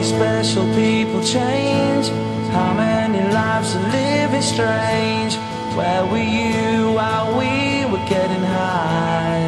many special people change? How many lives are living strange? Where were you while we were getting high?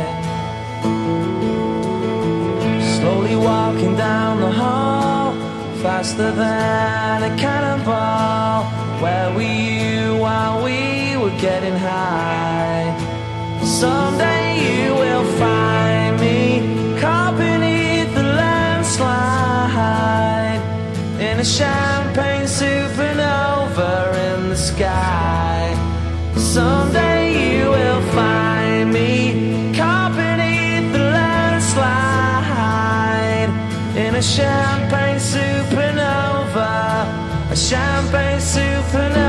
Slowly walking down the hall, faster than a cannonball. Where were you while we were getting high? Someday you will find me caught beneath the landslide, in a champagne supernova in the sky. Someday you will find me caught beneath the landslide, in a champagne supernova, a champagne supernova.